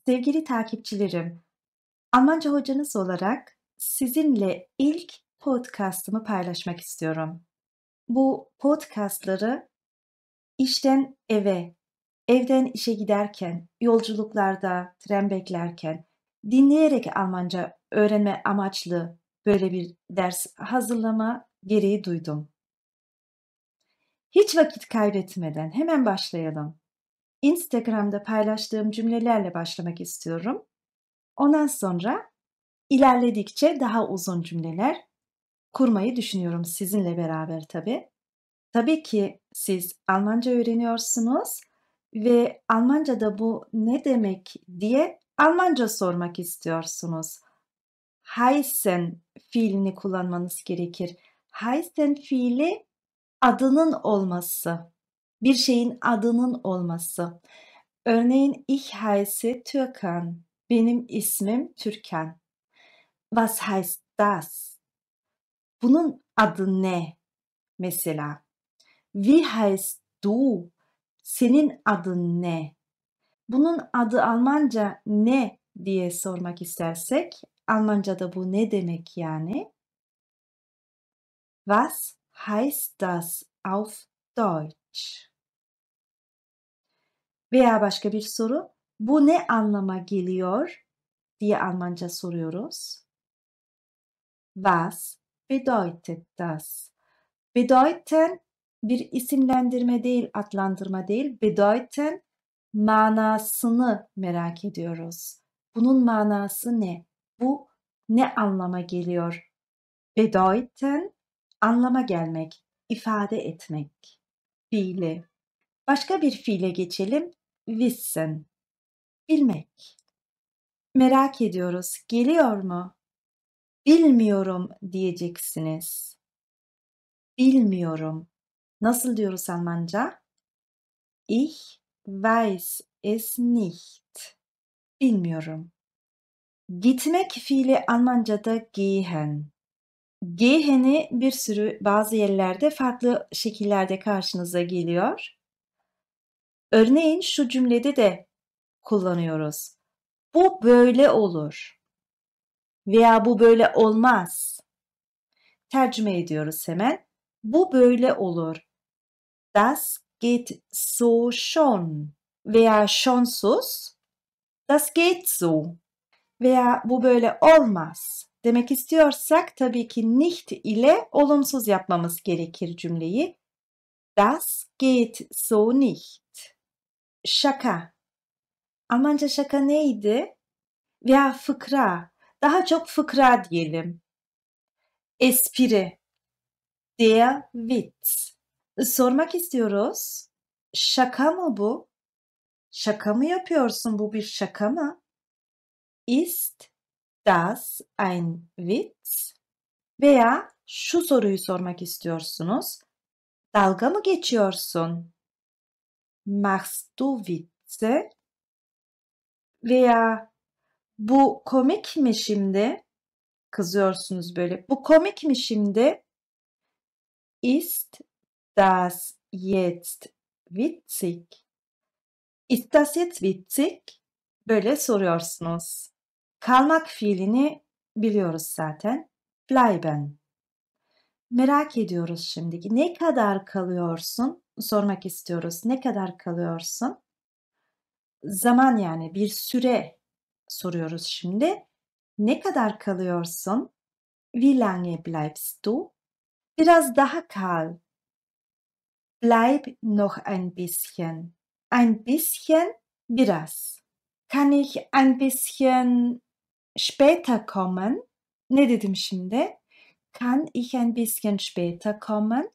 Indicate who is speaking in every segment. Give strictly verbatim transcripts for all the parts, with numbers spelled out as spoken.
Speaker 1: Sevgili takipçilerim, Almanca hocanız olarak sizinle ilk podcast'ımı paylaşmak istiyorum. Bu podcast'ları işten eve, evden işe giderken, yolculuklarda, tren beklerken dinleyerek Almanca öğrenme amaçlı böyle bir ders hazırlama gereği duydum. Hiç vakit kaybetmeden hemen başlayalım. Instagram'da paylaştığım cümlelerle başlamak istiyorum. Ondan sonra ilerledikçe daha uzun cümleler kurmayı düşünüyorum sizinle beraber tabii. Tabii ki siz Almanca öğreniyorsunuz ve Almanca'da bu ne demek diye Almanca sormak istiyorsunuz. Heißen fiilini kullanmanız gerekir. Heißen fiili adının olması, bir şeyin adının olması. Örneğin ich heiße Türkan. Benim ismim Türkan. Was heißt das? Bunun adı ne? Mesela. Wie heißt du? Senin adın ne? Bunun adı Almanca ne diye sormak istersek, Almanca'da bu ne demek yani? Was heißt das auf Deutsch? Veya başka bir soru, bu ne anlama geliyor diye Almanca soruyoruz. Was bedeutet das? Bedeuten bir isimlendirme değil, adlandırma değil. Bedeuten manasını merak ediyoruz. Bunun manası ne? Bu ne anlama geliyor? Bedeuten anlama gelmek, ifade etmek. Fiili. Başka bir fiile geçelim. Wissen. Bilmek. Merak ediyoruz. Geliyor mu? Bilmiyorum diyeceksiniz. Bilmiyorum. Nasıl diyoruz Almanca? Ich weiß es nicht. Bilmiyorum. Gitmek fiili Almanca'da gehen. Gehen'i bir sürü bazı yerlerde farklı şekillerde karşınıza geliyor. Örneğin şu cümlede de kullanıyoruz. Bu böyle olur. Veya bu böyle olmaz. Tercüme ediyoruz hemen. Bu böyle olur. Das geht so schon. Veya şonsuz. Das geht so. Veya bu böyle olmaz demek istiyorsak tabii ki nicht ile olumsuz yapmamız gerekir cümleyi. Das geht so nicht. Şaka. Almanca şaka neydi? Veya fıkra. Daha çok fıkra diyelim. Espri. Der Witz. Sormak istiyoruz. Şaka mı bu? Şaka mı yapıyorsun? Bu bir şaka mı? Ist das ein Witz? Veya şu soruyu sormak istiyorsunuz. Dalga mı geçiyorsun? Machst du Witze? Veya bu komik mi şimdi? Kızıyorsunuz böyle. Bu komik mi şimdi? Ist das jetzt witzig? Ist das jetzt witzig? Böyle soruyorsunuz. Kalmak fiilini biliyoruz zaten. Bleiben. Merak ediyoruz şimdi. Ne kadar kalıyorsun? Sormak istiyoruz. Ne kadar kalıyorsun? Zaman yani bir süre soruyoruz şimdi. Ne kadar kalıyorsun? Wie lange bleibst du? Biraz daha kal. Bleib noch ein bisschen. Ein bisschen, biraz. Kann ich ein bisschen später kommen? Ne dedim şimdi? Kann ich ein bisschen später kommen?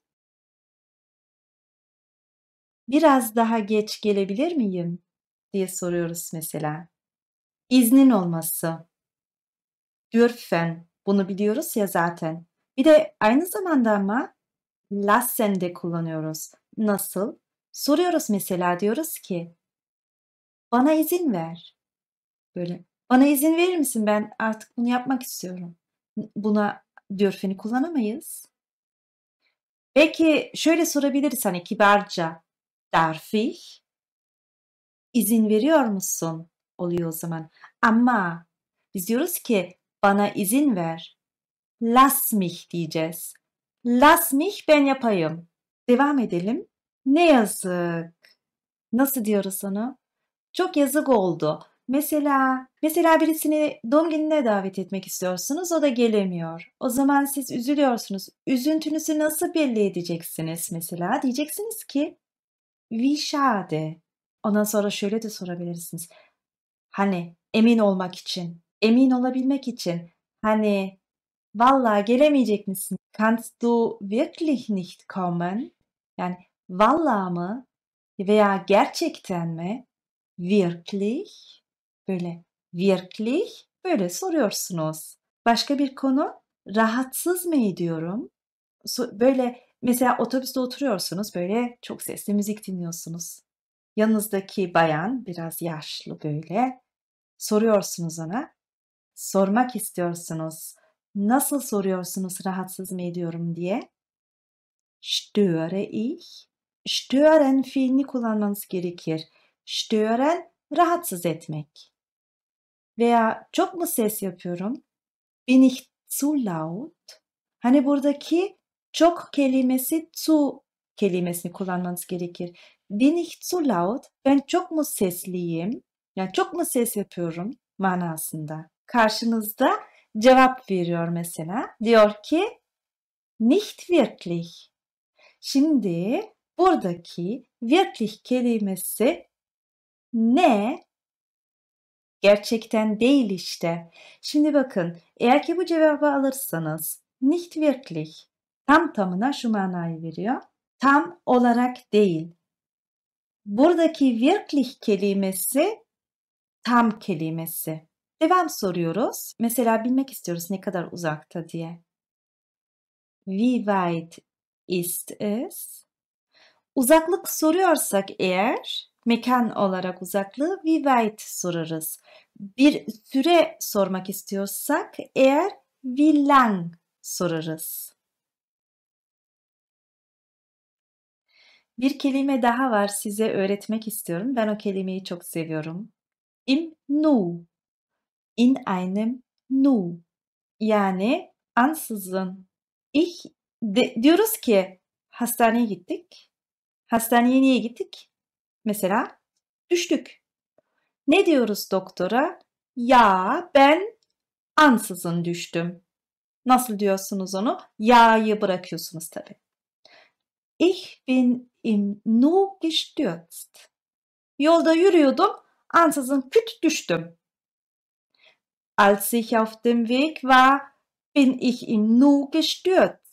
Speaker 1: Biraz daha geç gelebilir miyim? Diye soruyoruz mesela. İznin olması. Dürfen. Bunu biliyoruz ya zaten. Bir de aynı zamanda ama lassen de kullanıyoruz. Nasıl? Soruyoruz mesela diyoruz ki bana izin ver. Böyle bana izin verir misin? Ben artık bunu yapmak istiyorum. Buna dürfeni kullanamayız. Belki şöyle sorabiliriz hani kibarca. Darf ich? İzin veriyor musun? oluyor o zaman. Ama biz diyoruz ki bana izin ver. Lass mich diyeceğiz. Lass mich ben yapayım. Devam edelim. Ne yazık. Nasıl diyoruz onu? Çok yazık oldu. Mesela mesela birisini doğum gününe davet etmek istiyorsunuz, o da gelemiyor. O zaman siz üzülüyorsunuz. Üzüntünüzü nasıl belli edeceksiniz mesela? Diyeceksiniz ki wie schade. Ondan sonra şöyle de sorabilirsiniz. Hani emin olmak için, emin olabilmek için hani vallahi gelemeyecek misin? Kannst du wirklich nicht kommen? Yani vallahi mı veya gerçekten mi? Wirklich? Böyle wirklich böyle soruyorsunuz. Başka bir konu, rahatsız mı ediyorum? So böyle mesela otobüste oturuyorsunuz, böyle çok sesli müzik dinliyorsunuz. Yanınızdaki bayan biraz yaşlı böyle. Soruyorsunuz ona. Sormak istiyorsunuz. Nasıl soruyorsunuz rahatsız mı ediyorum diye? Störe ich? Stören fiilini kullanmanız gerekir. Stören rahatsız etmek. Veya çok mu ses yapıyorum? Bin ich zu laut? Hani buradaki çok kelimesi zu kelimesini kullanmanız gerekir. Bin ich zu laut? Ben çok mu sesliyim? Yani çok mu ses yapıyorum manasında. Karşınızda cevap veriyor mesela. Diyor ki nicht wirklich. Şimdi buradaki wirklich kelimesi ne? Gerçekten değil işte. Şimdi bakın, eğer ki bu cevabı alırsanız nicht wirklich tam tamına şu manayı veriyor. Tam olarak değil. Buradaki wirklich kelimesi tam kelimesi. Devam soruyoruz. Mesela bilmek istiyoruz ne kadar uzakta diye. Wie weit ist es? Uzaklık soruyorsak eğer, mekan olarak uzaklığı wie weit sorarız. Bir süre sormak istiyorsak eğer wie lang sorarız. Bir kelime daha var size öğretmek istiyorum. Ben o kelimeyi çok seviyorum. Im Nu. In einem Nu. Yani ansızın. Ich de, diyoruz ki hastaneye gittik. Hastaneye niye gittik? Mesela düştük. Ne diyoruz doktora? Ya ben ansızın düştüm. Nasıl diyorsunuz onu? Ya'yı bırakıyorsunuz tabii. Ich bin im Nu gestürzt. Yolda yürüyordum, ansızın küt düştüm. Als ich auf dem Weg war, bin ich im Nu gestürzt.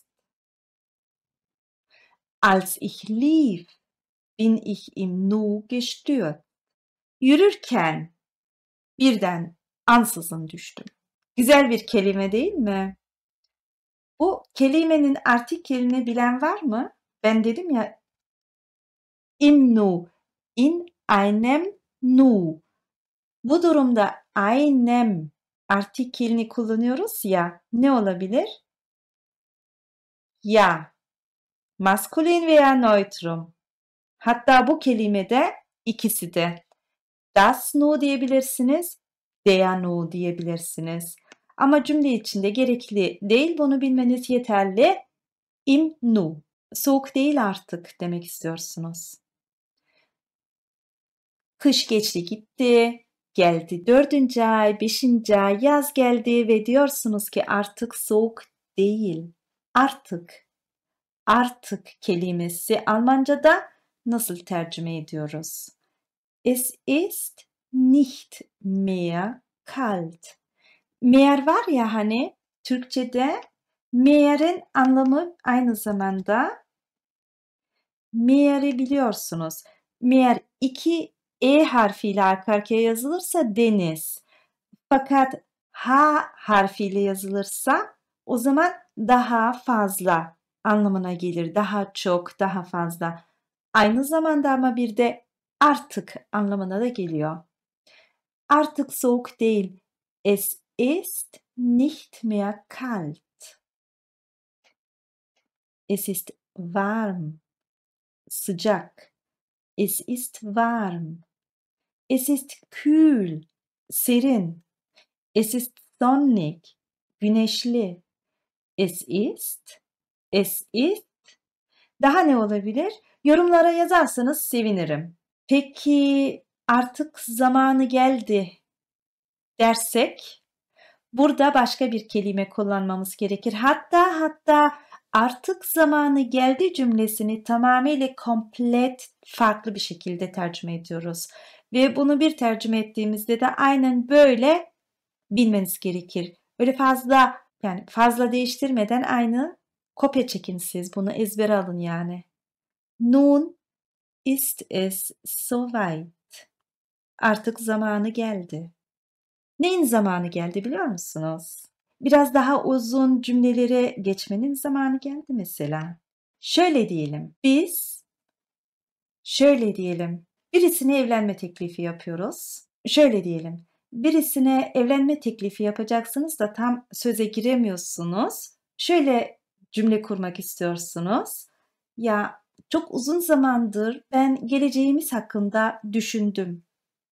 Speaker 1: Als ich lief, bin ich im Nu gestürzt. Yürürken birden ansızın düştüm. Güzel bir kelime değil mi? Bu kelimenin artikelini bilen var mı? Ben dedim ya im Nu, in einem Nu. Bu durumda einem artikelini kullanıyoruz ya ne olabilir? Ya, maskulin veya neutrum. Hatta bu kelimede ikisi de. Das Nu diyebilirsiniz, der Nu diyebilirsiniz. Ama cümle içinde gerekli değil, bunu bilmeniz yeterli. Im Nu. Soğuk değil artık demek istiyorsunuz. Kış geçti gitti, geldi dördüncü ay, beşinci ay, yaz geldi ve diyorsunuz ki artık soğuk değil. Artık, artık kelimesi Almanca'da nasıl tercüme ediyoruz? Es ist nicht mehr kalt. Mehr var ya hani Türkçe'de mehr'in anlamı aynı zamanda mehr'i biliyorsunuz. Mehr iki E harfiyle arka arkaya yazılırsa deniz. Fakat H harfiyle yazılırsa o zaman daha fazla anlamına gelir. Daha çok, daha fazla. Aynı zamanda ama bir de artık anlamına da geliyor. Artık soğuk değil. Es ist nicht mehr kalt. Es ist warm. Sıcak. Es ist warm. Es ist kühl. serin. Es ist sonnig. Güneşli. Es ist. Es ist. Daha ne olabilir? Yorumlara yazarsanız sevinirim. Peki artık zamanı geldi dersek burada başka bir kelime kullanmamız gerekir. Hatta hatta artık zamanı geldi cümlesini tamamıyla komplet farklı bir şekilde tercüme ediyoruz. Ve bunu bir tercüme ettiğimizde de aynen böyle bilmeniz gerekir. Öyle fazla yani fazla değiştirmeden aynı kopya çekin siz. Bunu ezbere alın yani. Nun ist es soweit. Artık zamanı geldi. Neyin zamanı geldi biliyor musunuz? Biraz daha uzun cümlelere geçmenin zamanı geldi mesela. Şöyle diyelim, biz şöyle diyelim, birisine evlenme teklifi yapıyoruz. Şöyle diyelim, birisine evlenme teklifi yapacaksınız da tam söze giremiyorsunuz. Şöyle cümle kurmak istiyorsunuz. Ya çok uzun zamandır ben geleceğimiz hakkında düşündüm.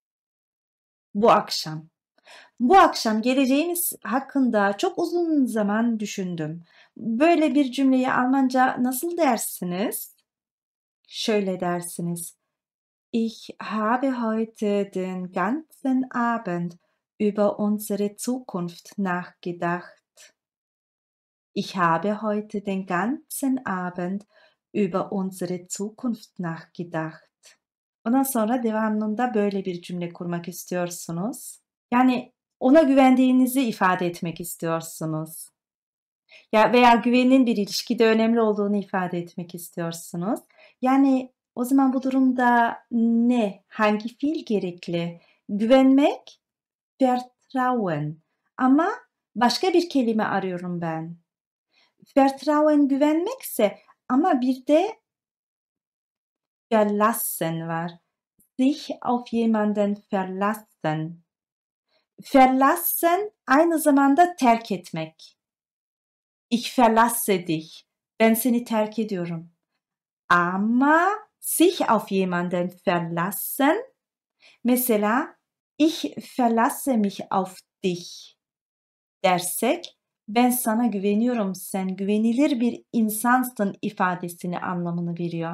Speaker 1: Bu akşam. Bu akşam geleceğimiz hakkında çok uzun zaman düşündüm. Böyle bir cümleyi Almanca nasıl dersiniz? Şöyle dersiniz. Ich habe heute den ganzen Abend über unsere Zukunft nachgedacht. Ich habe heute den ganzen Abend über unsere Zukunft nachgedacht. Ondan sonra devamında böyle bir cümle kurmak istiyorsunuz. Yani ona güvendiğinizi ifade etmek istiyorsunuz. Ya veya güvenin bir ilişkide önemli olduğunu ifade etmek istiyorsunuz. Yani o zaman bu durumda ne, hangi fiil gerekli? Güvenmek, vertrauen. Ama başka bir kelime arıyorum ben. Vertrauen güvenmekse ama bir de verlassen var. Sich auf jemanden verlassen. Verlassen aynı zamanda terk etmek. Ich verlasse dich. Ben seni terk ediyorum. Ama sich auf jemanden verlassen. Mesela ich verlasse mich auf dich dersek ben sana güveniyorum, sen güvenilir bir insansın ifadesini anlamını veriyor.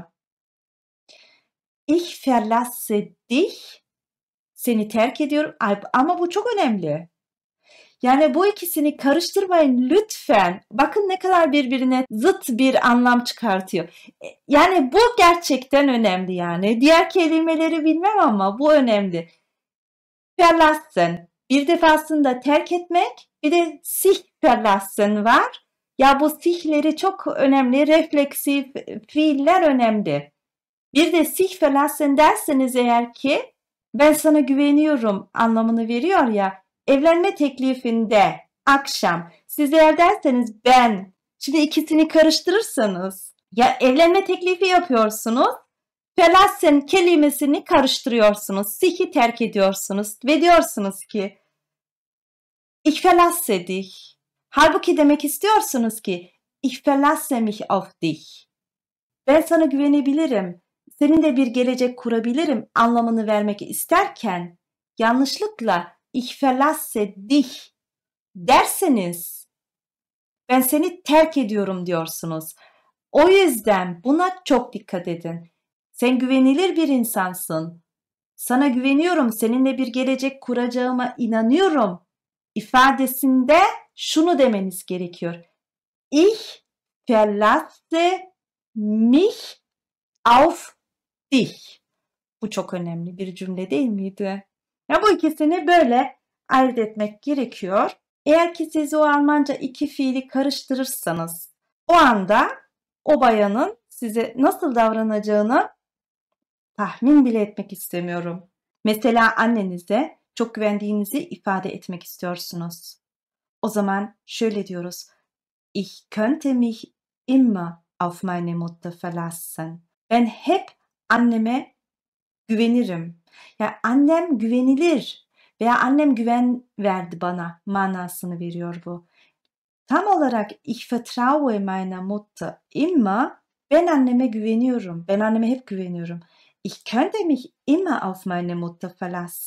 Speaker 1: Ich verlasse dich. Seni terk ediyorum ama bu çok önemli. Yani bu ikisini karıştırmayın lütfen. Bakın ne kadar birbirine zıt bir anlam çıkartıyor. Yani bu gerçekten önemli yani. Diğer kelimeleri bilmem ama bu önemli. Verlassen. Bir defasında terk etmek, bir de sich verlassen var. Ya bu sich'leri çok önemli. Refleksif fiiller önemli. Bir de sich verlassen derseniz eğer ki ben sana güveniyorum anlamını veriyor ya. Evlenme teklifinde akşam siz eğer derseniz ben, şimdi ikisini karıştırırsanız ya evlenme teklifi yapıyorsunuz, verlassen kelimesini karıştırıyorsunuz, sich'i terk ediyorsunuz ve diyorsunuz ki ich verlasse dich. Halbuki demek istiyorsunuz ki ich verlasse mich auf dich. Ben sana güvenebilirim, seninle bir gelecek kurabilirim anlamını vermek isterken yanlışlıkla ich verlasse dich derseniz ben seni terk ediyorum diyorsunuz. O yüzden buna çok dikkat edin. Sen güvenilir bir insansın. Sana güveniyorum, seninle bir gelecek kuracağıma inanıyorum ifadesinde şunu demeniz gerekiyor. Ich verlasse mich auf dich. Bu çok önemli bir cümle değil miydi? Ya bu ikisini böyle ayırt etmek gerekiyor. Eğer ki siz o Almanca iki fiili karıştırırsanız o anda o bayanın size nasıl davranacağını tahmin bile etmek istemiyorum. Mesela annenize çok güvendiğinizi ifade etmek istiyorsunuz. O zaman şöyle diyoruz. Ich könnte mich immer auf meine Mutter verlassen. Ben hep anneme güvenirim. Yani annem güvenilir veya annem güven verdi bana manasını veriyor bu. Tam olarak ich vertraue meiner Mutter immer, ben anneme güveniyorum. Ben anneme hep güveniyorum. Ich könnte mich immer auf meine Mutter verlassen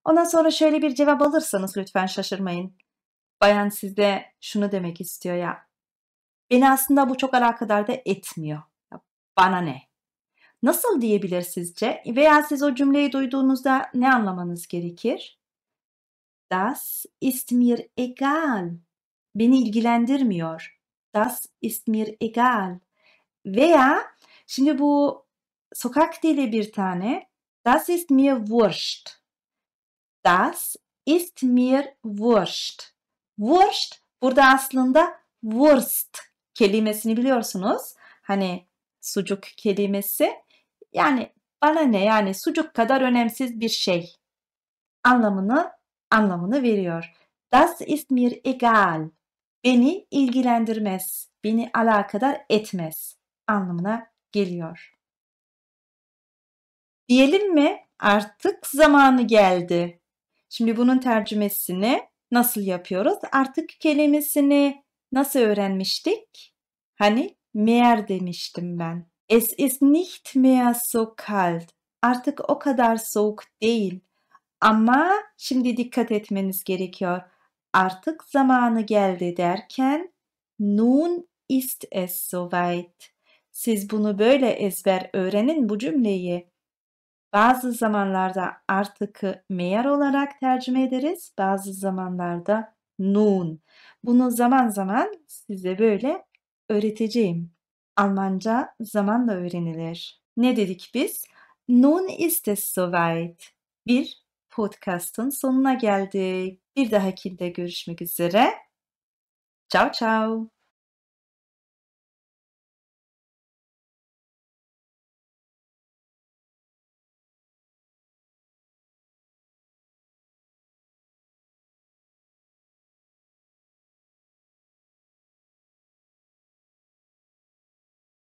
Speaker 1: Ondan sonra şöyle bir cevap alırsanız lütfen şaşırmayın. Bayan size şunu demek istiyor ya, beni aslında bu çok alakadar da etmiyor. Ya, bana ne? Nasıl diyebilir sizce? Veya siz o cümleyi duyduğunuzda ne anlamanız gerekir? Das ist mir egal. Beni ilgilendirmiyor. Das ist mir egal. Veya şimdi bu sokak dili bir tane. Das ist mir wurscht. Das ist mir wurscht. Wurscht burada aslında Wurst kelimesini biliyorsunuz. Hani sucuk kelimesi. Yani bana ne yani sucuk kadar önemsiz bir şey anlamını anlamını veriyor. Das ist mir egal. Beni ilgilendirmez, beni alakadar etmez anlamına geliyor. Diyelim mi? Artık zamanı geldi. Şimdi bunun tercümesini nasıl yapıyoruz? Artık kelimesini nasıl öğrenmiştik? Hani mehr demiştim ben. Es ist nicht mehr so kalt. Artık o kadar soğuk değil. Ama şimdi dikkat etmeniz gerekiyor. Artık zamanı geldi derken nun ist es soweit. Siz bunu böyle ezber öğrenin bu cümleyi. Bazı zamanlarda artıkı mehr olarak tercüme ederiz. Bazı zamanlarda nun. Bunu zaman zaman size böyle öğreteceğim. Almanca zamanla öğrenilir. Ne dedik biz? Nun ist es soweit. Bir podcast'ın sonuna geldik. Bir dahakinde görüşmek üzere. Ciao ciao.